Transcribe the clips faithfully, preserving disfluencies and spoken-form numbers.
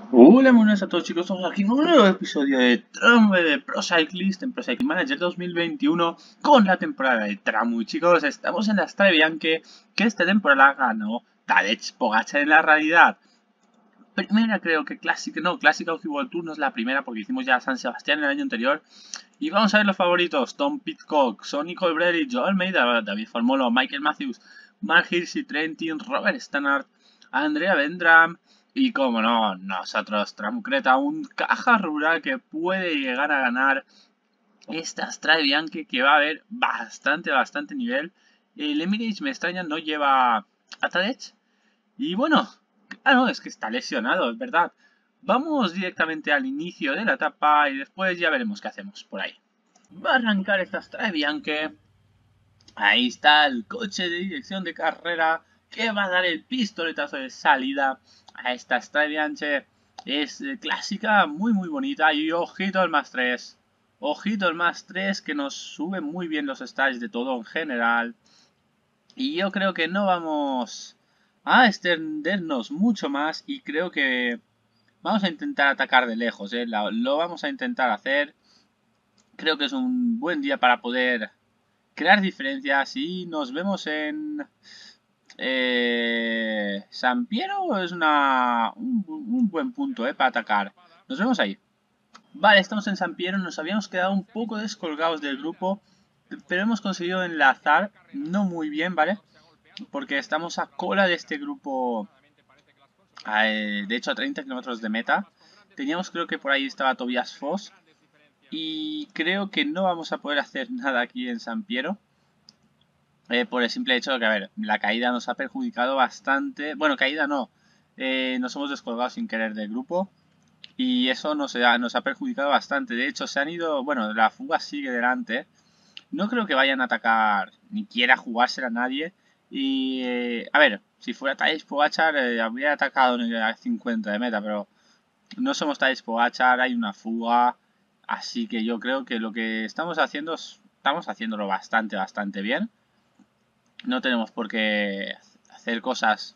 Hola, muy buenas a todos chicos, estamos aquí en un nuevo episodio de Tram de Pro Cyclist en Pro Cycling Manager dos mil veintiuno con la temporada de Tram. Y chicos, estamos en la Strade Bianche que esta temporada ganó Tadej Pogačar en la realidad. Primera creo que clásica, no, clásica U C I World Tour no es la primera porque hicimos ya San Sebastián el año anterior. Y vamos a ver los favoritos: Tom Pidcock, Sonny Colbrelli, Joe Almeida, David Formolo, Michael Matthews, Mark Hirschi, Trentin, Robert Stannard, Andrea Vendram y, como no, nosotros, Tramcreta, un caja rural que puede llegar a ganar esta Strade Bianche, que va a haber bastante, bastante nivel. El Emirates, me extraña, no lleva a Tadej. Y bueno, ah no, es que está lesionado, es verdad. Vamos directamente al inicio de la etapa y después ya veremos qué hacemos por ahí. Va a arrancar esta Strade Bianche. Ahí está el coche de dirección de carrera que va a dar el pistoletazo de salida a esta Strade Bianche. Es eh, clásica, muy muy bonita. Y ojito el más tres. Ojito el más tres, que nos sube muy bien los stats de todo en general. Y yo creo que no vamos a extendernos mucho más y creo que vamos a intentar atacar de lejos, ¿eh? Lo, lo vamos a intentar hacer. Creo que es un buen día para poder crear diferencias y nos vemos en eh, San Piero. Es una, un, un buen punto, ¿eh? Para atacar. Nos vemos ahí. Vale, estamos en San Piero. Nos habíamos quedado un poco descolgados del grupo, pero hemos conseguido enlazar, no muy bien, ¿vale? Porque estamos a cola de este grupo, eh, de hecho a treinta kilómetros de meta. Teníamos, creo que por ahí estaba Tobias Foss. Y creo que no vamos a poder hacer nada aquí en San Piero. Eh, por el simple hecho de que, a ver, la caída nos ha perjudicado bastante. Bueno, caída no. Eh, nos hemos descolgado sin querer del grupo. Y eso nos ha, nos ha perjudicado bastante. De hecho, se han ido... Bueno, la fuga sigue delante. No creo que vayan a atacar ni quiera jugársela a nadie. Y, eh, a ver, si fuera Tadej Pogačar, eh, habría atacado en el cincuenta de meta, pero no somos Tadej Pogačar, hay una fuga. Así que yo creo que lo que estamos haciendo, es, estamos haciéndolo bastante, bastante bien. No tenemos por qué hacer cosas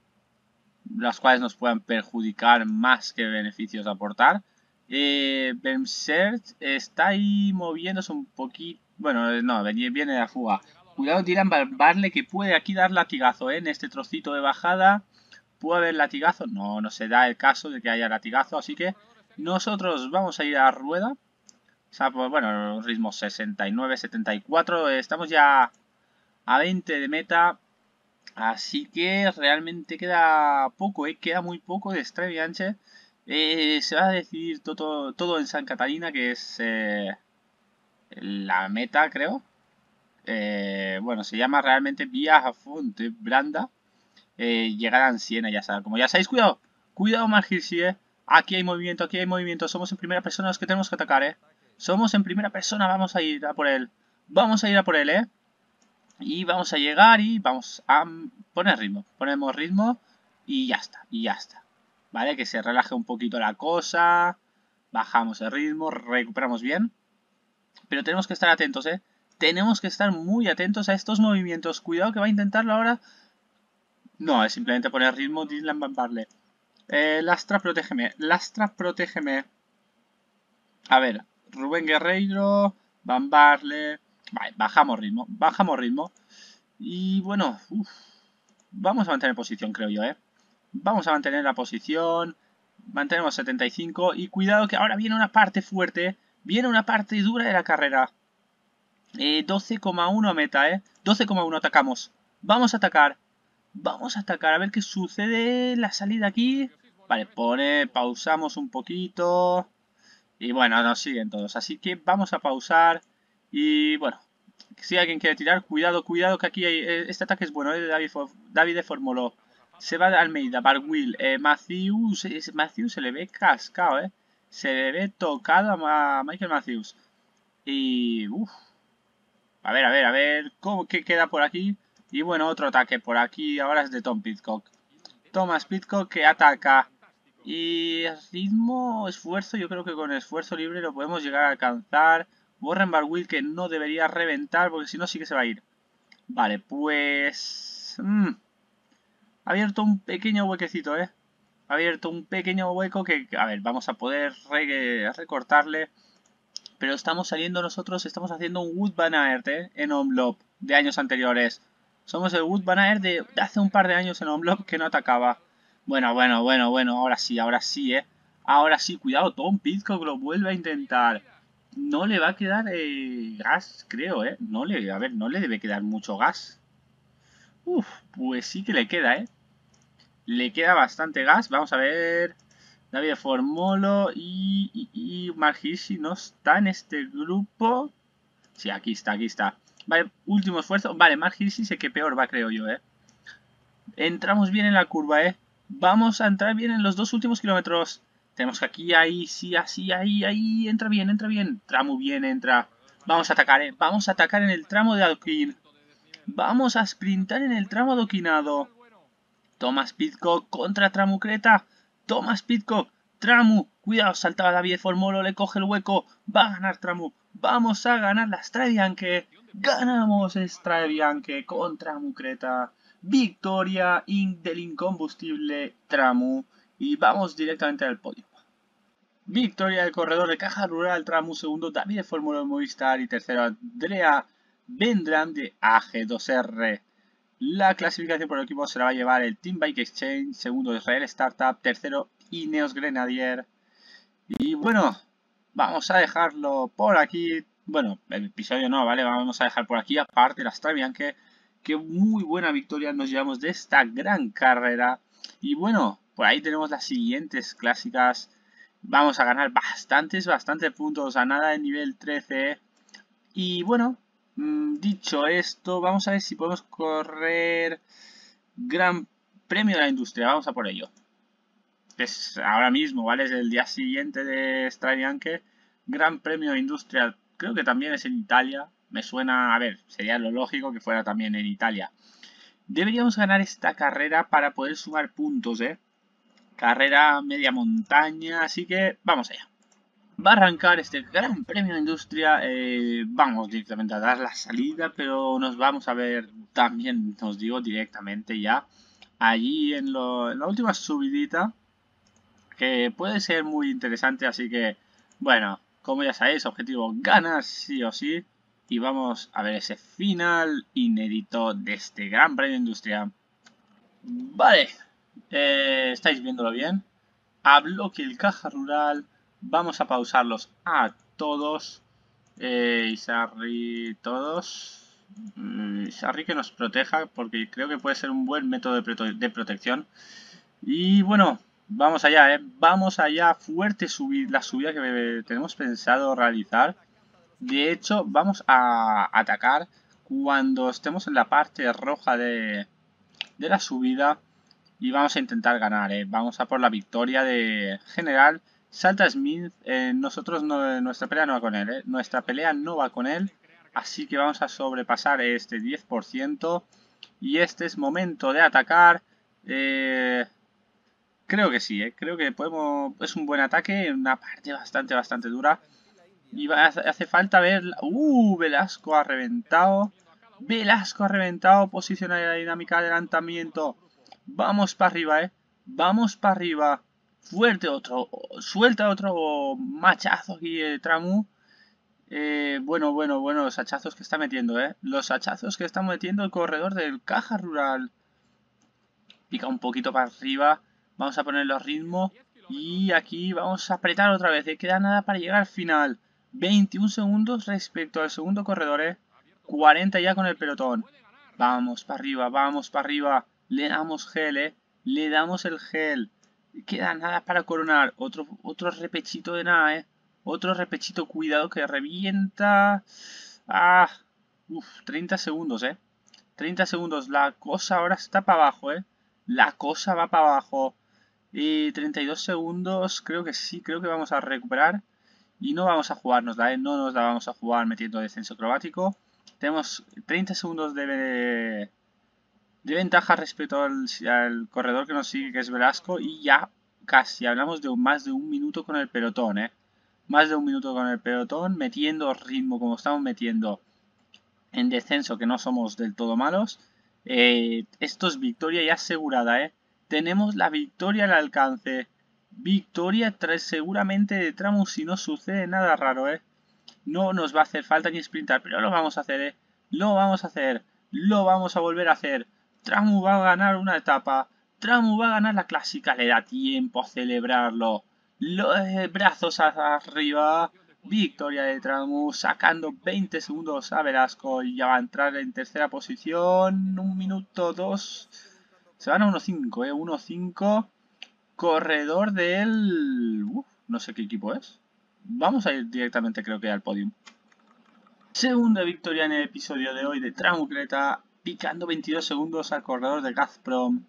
las cuales nos puedan perjudicar más que beneficios aportar. Eh, Bemsert está ahí moviéndose un poquito. Bueno, no, viene de la fuga. Cuidado, Dylan Barley, que puede aquí dar latigazo, ¿eh? En este trocito de bajada. ¿Puede haber latigazo? No, no se da el caso de que haya latigazo. Así que nosotros vamos a ir a rueda. O sea, pues bueno, ritmo sesenta y nueve, setenta y cuatro. Estamos ya a veinte de meta. Así que realmente queda poco, ¿eh? Queda muy poco de Strade Bianche. Eh, se va a decidir todo, todo en San Catalina, que es eh, la meta, creo. Eh, bueno, se llama realmente Vía a Fonte Branda. Eh, llegar a Siena, ya sabes. Como ya sabéis, cuidado. Cuidado, Margirsi, eh. Aquí hay movimiento, aquí hay movimiento. Somos en primera persona los que tenemos que atacar, eh. Somos en primera persona, vamos a ir a por él. Vamos a ir a por él, eh. Y vamos a llegar y vamos a poner ritmo. Ponemos ritmo y ya está, y ya está. ¿Vale? Que se relaje un poquito la cosa. Bajamos el ritmo, recuperamos bien. Pero tenemos que estar atentos, ¿eh? Tenemos que estar muy atentos a estos movimientos. Cuidado que va a intentarlo ahora. No, es simplemente poner ritmo. Dylan Van Barle. Eh, Lastra, protégeme. Lastra, protégeme. A ver, Rubén Guerreiro, Van Barle. Vale, bajamos ritmo, bajamos ritmo. Y bueno, uf, vamos a mantener posición, creo yo, ¿eh? Vamos a mantener la posición. Mantenemos setenta y cinco. Y cuidado que ahora viene una parte fuerte. Viene una parte dura de la carrera. Eh, doce coma uno meta, ¿eh? doce coma uno atacamos. Vamos a atacar. Vamos a atacar. A ver qué sucede. La salida aquí. Vale, pone, pausamos un poquito. Y bueno, nos siguen todos. Así que vamos a pausar. Y bueno, si alguien quiere tirar, cuidado, cuidado, que aquí hay, este ataque es bueno, ¿eh? David, David de Formolo. Se va de Almeida, Barwill, eh, Matthews, eh, Matthews se le ve cascado, ¿eh? Se le ve tocado a Michael Matthews. Y, uff. A ver, a ver, a ver, ¿cómo, qué queda por aquí? Y bueno, otro ataque por aquí, ahora es de Tom Pidcock. Thomas Pidcock que ataca. Y ritmo, esfuerzo, yo creo que con esfuerzo libre lo podemos llegar a alcanzar. Warren Barwill, que no debería reventar porque si no sí que se va a ir. Vale, pues... Mmm, ha abierto un pequeño huequecito, ¿eh? Ha abierto un pequeño hueco que, a ver, vamos a poder re recortarle. Pero estamos saliendo nosotros, estamos haciendo un Wood Van Aert, ¿eh? En Omlop, de años anteriores. Somos el Wood Van Aert de, de hace un par de años en Omlop que no atacaba. Bueno, bueno, bueno, bueno, ahora sí, ahora sí, ¿eh? Ahora sí, cuidado, Tom Pidcock lo vuelve a intentar. No le va a quedar eh, gas, creo, ¿eh? No le, a ver, no le debe quedar mucho gas. Uf, pues sí que le queda, ¿eh? Le queda bastante gas. Vamos a ver. David Formolo y, y, y Mark Hirschi no está en este grupo. Sí, aquí está, aquí está. Vale, último esfuerzo. Vale, Mark Hirschi sé que peor va, creo yo, ¿eh? Entramos bien en la curva, ¿eh? Vamos a entrar bien en los dos últimos kilómetros. Tenemos que aquí, ahí, sí, así, ahí, ahí. Entra bien, entra bien. Tramo bien, entra. Vamos a atacar, ¿eh? Vamos a atacar en el tramo de adoquín. Vamos a sprintar en el tramo adoquinado. Thomas Pidcock contra Tramucreta. Thomas Pidcock. Tramu. Cuidado, saltaba David Formolo, le coge el hueco. Va a ganar Tramu. Vamos a ganar la Stravianche. Ganamos Stravianche contra Tramucreta. Victoria del incombustible Tramu. Y vamos directamente al podio. Victoria del corredor de Caja Rural Tramu. Segundo, David Formolo de Movistar. Y tercero, Andrea Vendram de A G dos R. La clasificación por equipo se la va a llevar el Team Bike Exchange, segundo Israel Startup, tercero Ineos Grenadier. Y bueno, vamos a dejarlo por aquí. Bueno, el episodio no, ¿vale? Vamos a dejar por aquí, aparte la Stravianche, que muy buena victoria nos llevamos de esta gran carrera. Y bueno, por ahí tenemos las siguientes clásicas. Vamos a ganar bastantes, bastantes puntos, a nada de nivel trece. Y bueno, dicho esto, vamos a ver si podemos correr Gran Premio de la Industria. Vamos a por ello. Es ahora mismo, ¿vale? Es el día siguiente de Stravianche. Gran Premio de Industria, creo que también es en Italia. Me suena, a ver, sería lo lógico que fuera también en Italia. Deberíamos ganar esta carrera para poder sumar puntos, ¿eh? Carrera media montaña, así que vamos allá. Va a arrancar este Gran Premio de Industria. Eh, vamos directamente a dar la salida, pero nos vamos a ver también, os digo directamente ya, allí en, lo, en la última subidita, que puede ser muy interesante. Así que, bueno, como ya sabéis, objetivo ganar sí o sí. Y vamos a ver ese final inédito de este Gran Premio de Industria. Vale, eh, estáis viéndolo bien. A bloque el Caja Rural. Vamos a pausarlos a todos. Eh, Isarri, todos. Mm, Isarri que nos proteja, porque creo que puede ser un buen método de, prote de protección. Y bueno, vamos allá, ¿eh? Vamos allá. Fuerte subir, la subida que tenemos pensado realizar. De hecho, vamos a atacar cuando estemos en la parte roja de, de la subida. Y vamos a intentar ganar, ¿eh? Vamos a por la victoria de general. Salta Smith, eh, nosotros no, nuestra pelea no va con él, ¿eh? Nuestra pelea no va con él. Así que vamos a sobrepasar este diez por ciento. Y este es momento de atacar. Eh, creo que sí, ¿eh? Creo que podemos... Es un buen ataque, una parte bastante, bastante dura. Y va, hace falta ver... ¡Uh! Velasco ha reventado. Velasco ha reventado. Posición aerodinámica, adelantamiento. Vamos para arriba, eh. Vamos para arriba. Fuerte otro. Suelta otro machazo aquí el Tramu. Eh, bueno, bueno, bueno. Los hachazos que está metiendo, eh. Los hachazos que está metiendo el corredor del Caja Rural. Pica un poquito para arriba. Vamos a poner los ritmos. Y aquí vamos a apretar otra vez. Eh. Queda nada para llegar al final. veintiún segundos respecto al segundo corredor, eh. cuarenta ya con el pelotón. Vamos para arriba, vamos para arriba. Le damos gel, eh. Le damos el gel. Queda nada para coronar. Otro, otro repechito de nada, eh. Otro repechito, cuidado que revienta. Ah. Uf, treinta segundos, eh. treinta segundos. La cosa ahora está para abajo, eh. La cosa va para abajo. Y treinta y dos segundos. Creo que sí, creo que vamos a recuperar. Y no vamos a jugárnosla, ¿eh? No nos la vamos a jugar metiendo descenso acrobático. Tenemos treinta segundos de, de ventaja respecto al, al corredor que nos sigue, que es Velasco. Y ya casi hablamos de más de un minuto con el pelotón, ¿eh? Más de un minuto con el pelotón, metiendo ritmo como estamos metiendo en descenso, que no somos del todo malos. Eh, esto es victoria ya asegurada, ¿eh? tenemos la victoria al alcance. Victoria tras seguramente de tramo si no sucede nada raro, ¿eh? No nos va a hacer falta ni sprintar, pero lo vamos a hacer, ¿eh? Lo vamos a hacer. Lo vamos a volver a hacer. Tramu va a ganar una etapa. Tramu va a ganar la clásica. Le da tiempo a celebrarlo. Los eh, brazos arriba. Victoria de Tramu. Sacando veinte segundos a Velasco. Y ya va a entrar en tercera posición. Un minuto, dos. Se van a uno cinco, ¿eh? uno cinco. Corredor del... Uf, no sé qué equipo es. Vamos a ir directamente, creo que al podium. Segunda victoria en el episodio de hoy de Tramu Creta, picando veintidós segundos al corredor de Gazprom,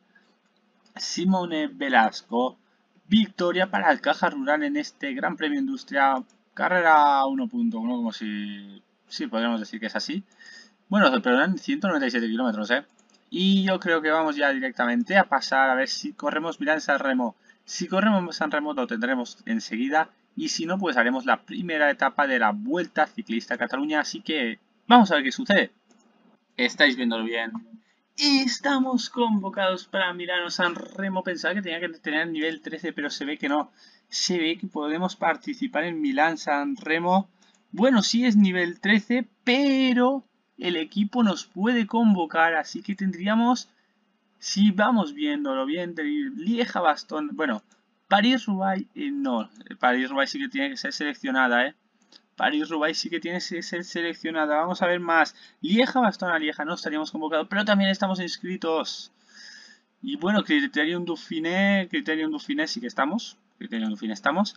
Simone Velasco. Victoria para el Caja Rural en este Gran Premio Industria, carrera uno punto uno, como si... Sí, podríamos decir que es así. Bueno, pero eran ciento noventa y siete kilómetros, ¿eh? Y yo creo que vamos ya directamente a pasar a ver si corremos Milán San Remo. Si corremos San Remo lo tendremos enseguida. Y si no, pues haremos la primera etapa de la Vuelta Ciclista a Cataluña. Así que vamos a ver qué sucede. Estáis viéndolo bien. Y estamos convocados para Milano San Remo. Pensaba que tenía que tener nivel trece, pero se ve que no. Se ve que podemos participar en Milán San Remo. Bueno, sí es nivel trece, pero el equipo nos puede convocar. Así que tendríamos, si vamos viéndolo bien, Lieja Bastón. Bueno, París-Roubaix, eh, no, París-Roubaix sí que tiene que ser seleccionada, ¿eh? París-Roubaix sí que tiene que ser seleccionada. Vamos a ver más. Lieja, Bastón, Lieja, no estaríamos convocados, pero también estamos inscritos. Y bueno, Criterium Dauphiné, Criterium Dauphiné sí que estamos. Criterium Dauphiné estamos.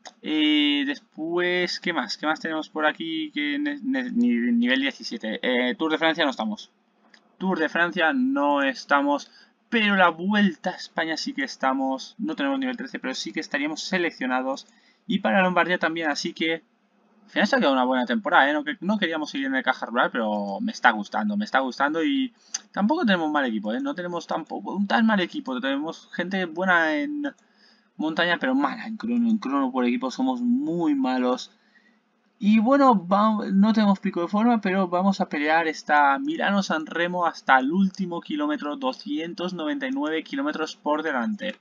Eh, después, ¿qué más? ¿Qué más tenemos por aquí? Que nivel diecisiete. Eh, Tour de Francia no estamos. Tour de Francia no estamos. Pero la Vuelta a España sí que estamos. No tenemos nivel trece, pero sí que estaríamos seleccionados. Y para Lombardía también, así que... Al final se ha quedado una buena temporada, ¿eh? No, no queríamos seguir en el Caja Rural, pero me está gustando, me está gustando. Y tampoco tenemos un mal equipo, ¿eh? No tenemos tampoco un tan mal equipo. Tenemos gente buena en montaña, pero mala en crono. En crono por equipo somos muy malos. Y bueno, vamos, no tenemos pico de forma, pero vamos a pelear esta Milano San Remo hasta el último kilómetro, doscientos noventa y nueve kilómetros por delante.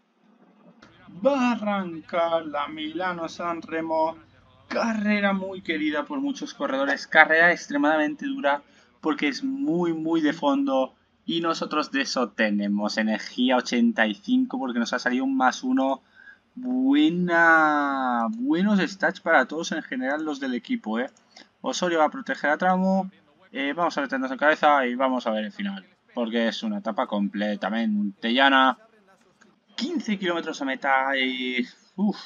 Va a arrancar la Milano San Remo, carrera muy querida por muchos corredores, carrera extremadamente dura porque es muy muy de fondo y nosotros de eso tenemos energía ochenta y cinco porque nos ha salido un más uno. Buena, buenos stats para todos en general los del equipo, ¿eh? Osorio va a proteger a Tramu, eh, vamos a meternos en cabeza y vamos a ver el final, porque es una etapa completamente llana. quince kilómetros a meta y... Uf,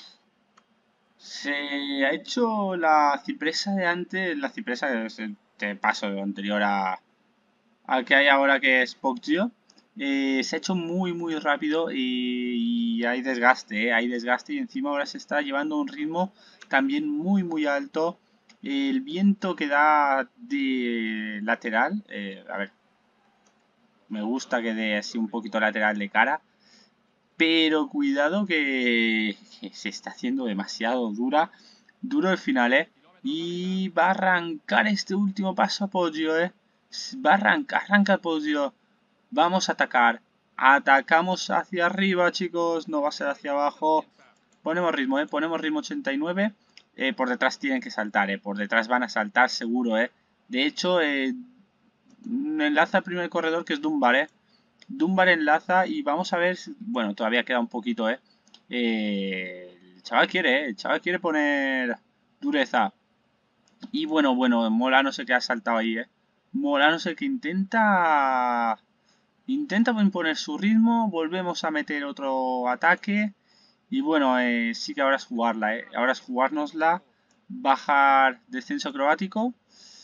se ha hecho la cipresa de antes, la cipresa que es el paso anterior a, al que hay ahora que es Poggio. Eh, se ha hecho muy muy rápido y, y hay desgaste, ¿eh? Hay desgaste y encima ahora se está llevando un ritmo también muy muy alto. El viento que da de lateral, eh, a ver, me gusta que dé así un poquito lateral de cara, pero cuidado que, que se está haciendo demasiado dura, duro el final, ¿eh? Y va a arrancar este último paso a Poggio, ¿eh? Va a arrancar, arranca Poggio. Vamos a atacar. Atacamos hacia arriba, chicos. No va a ser hacia abajo. Ponemos ritmo, ¿eh? Ponemos ritmo ochenta y nueve. Eh, por detrás tienen que saltar, ¿eh? Por detrás van a saltar seguro, ¿eh? De hecho, eh, enlaza el primer corredor que es Dunbar, ¿eh? Dunbar enlaza y vamos a ver... Si, bueno, todavía queda un poquito, ¿eh? eh el chaval quiere, ¿eh? El chaval quiere poner dureza. Y bueno, bueno, Mola no sé qué ha saltado ahí, ¿eh? Mola no sé qué intenta... Intenta imponer su ritmo, volvemos a meter otro ataque. Y bueno, eh, sí que ahora es jugarla, ¿eh? Ahora es jugárnosla, bajar descenso acrobático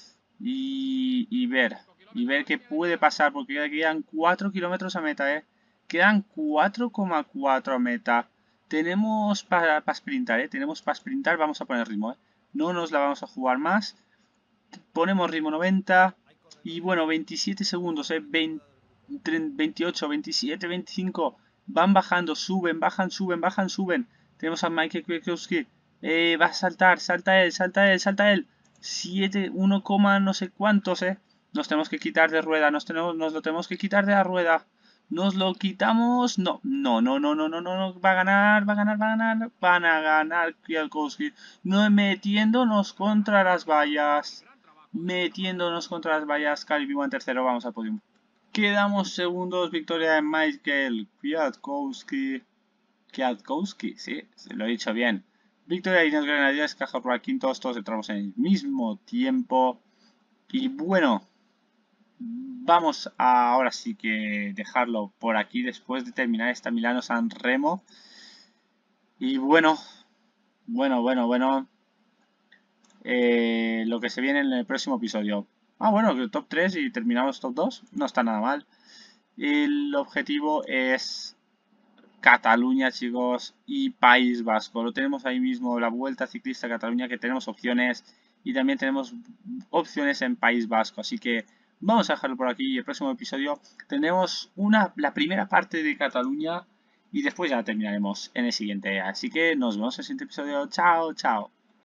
y, y ver. Y ver qué puede pasar, porque quedan cuatro kilómetros a meta, ¿eh? Quedan cuatro coma cuatro a meta. Tenemos para pa sprintar, ¿eh? Tenemos para sprintar, vamos a poner ritmo, ¿eh? No nos la vamos a jugar más. Ponemos ritmo noventa. Y bueno, veintisiete segundos, ¿eh? veinte, veintiocho, veintisiete, veinticinco. Van bajando, suben, bajan, suben, bajan, suben. Tenemos a Michael Kwiatkowski. Eh, va a saltar, salta él, salta él, salta él. siete, uno, no sé cuántos, ¿eh? Nos tenemos que quitar de rueda, nos, tenemos, nos lo tenemos que quitar de la rueda. Nos lo quitamos. No, no, no, no, no, no, no, no. Va a ganar, va a ganar, va a ganar. Van a ganar Kwiatkowski. No metiéndonos contra las vallas. Metiéndonos contra las vallas. Calibi en tercero. Vamos al podium. Quedamos segundos. Victoria de Michael Kwiatkowski. Kwiatkowski, sí, se lo he dicho bien. Victoria de Inés Grenadiers, Caja Rural quintos. Todos entramos en el mismo tiempo. Y bueno. Vamos a ahora sí que dejarlo por aquí después de terminar esta Milano San Remo. Y bueno, bueno, bueno, bueno. Eh, lo que se viene en el próximo episodio. Ah, bueno, que top tres y terminamos top dos. No está nada mal. El objetivo es Cataluña, chicos, y País Vasco. Lo tenemos ahí mismo, la Vuelta Ciclista a Cataluña, que tenemos opciones. Y también tenemos opciones en País Vasco. Así que vamos a dejarlo por aquí. Y el próximo episodio tendremos una, la primera parte de Cataluña. Y después ya terminaremos en el siguiente. Así que nos vemos en el siguiente episodio. Chao, chao.